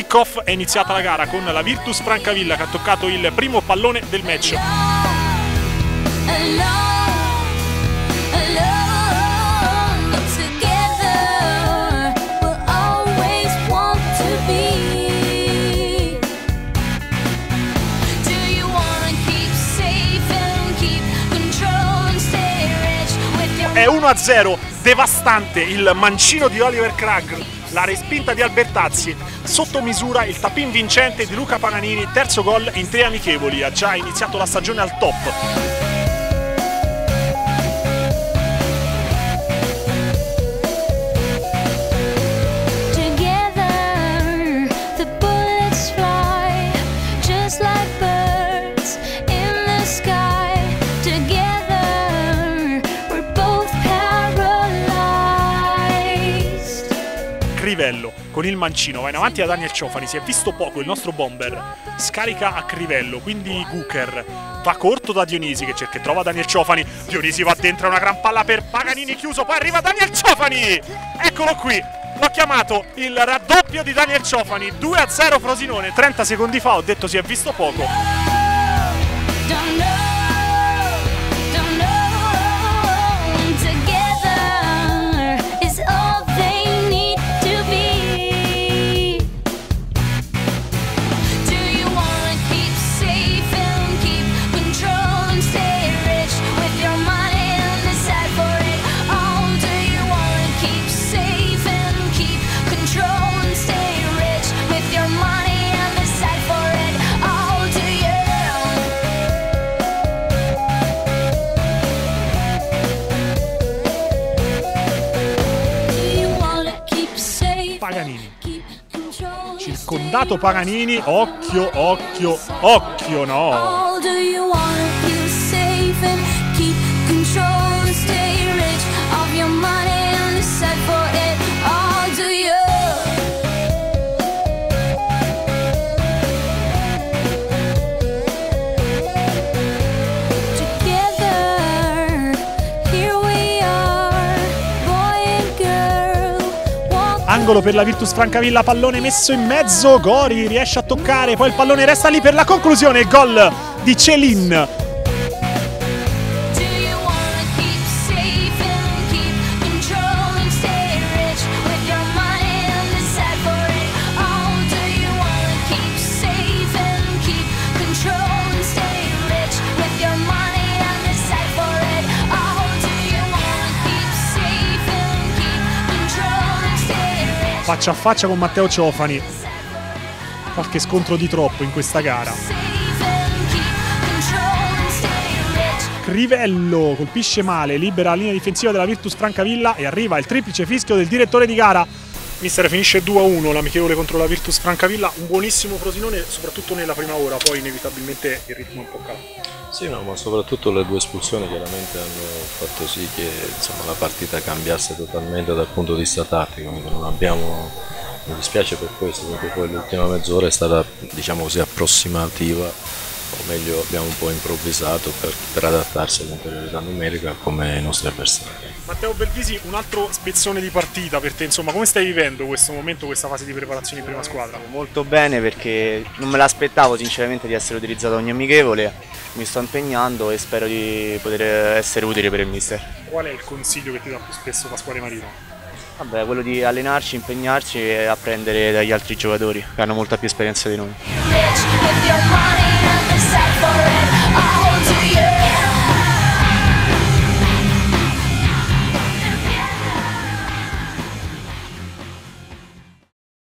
kick-off è iniziata la gara con la Virtus Francavilla che ha toccato il primo pallone del match. È 1-0, devastante il mancino di Oliver Cragg, la respinta di Albertazzi, sotto misura il tap-in vincente di Luca Paganini, terzo gol in 3 amichevoli, ha già iniziato la stagione al top. Crivello con il mancino va in avanti da Daniel Ciofani, si è visto poco il nostro bomber, scarica a Crivello, quindi Gucher va corto da Dionisi che cerca e trova Daniel Ciofani, Dionisi va dentro, una gran palla per Paganini chiuso, poi arriva Daniel Ciofani, eccolo qui, l'ho chiamato il raddoppio di Daniel Ciofani, 2-0 Frosinone, 30 secondi fa ho detto si è visto poco. Paganini, circondato Paganini, occhio, occhio, occhio, no! Angolo per la Virtus Francavilla, pallone messo in mezzo, Gori riesce a toccare, poi il pallone resta lì per la conclusione, gol di Celin. Faccia a faccia con Matteo Ciofani, qualche scontro di troppo in questa gara. Crivello colpisce male, libera la linea difensiva della Virtus Francavilla e arriva il triplice fischio del direttore di gara. Mister, finisce 2-1 l'amichevole contro la Virtus Francavilla, un buonissimo Frosinone soprattutto nella prima ora, poi inevitabilmente il ritmo è un po' calato. Sì, no, ma soprattutto le 2 espulsioni chiaramente hanno fatto sì che insomma, la partita cambiasse totalmente dal punto di vista tattico, non abbiamo, mi dispiace per questo, perché poi l'ultima mezz'ora è stata diciamo così approssimativa, o meglio abbiamo un po' improvvisato per adattarsi all'inferiorità numerica come i nostri avversari. Matteo Belvisi, un altro spezzone di partita per te, insomma come stai vivendo questo momento, questa fase di preparazione in prima squadra? Molto bene, perché non me l'aspettavo sinceramente di essere utilizzato ogni amichevole, mi sto impegnando e spero di poter essere utile per il mister. Qual è il consiglio che ti dà più spesso Pasquale Marino? Vabbè, quello di allenarci, impegnarci e apprendere dagli altri giocatori che hanno molta più esperienza di noi.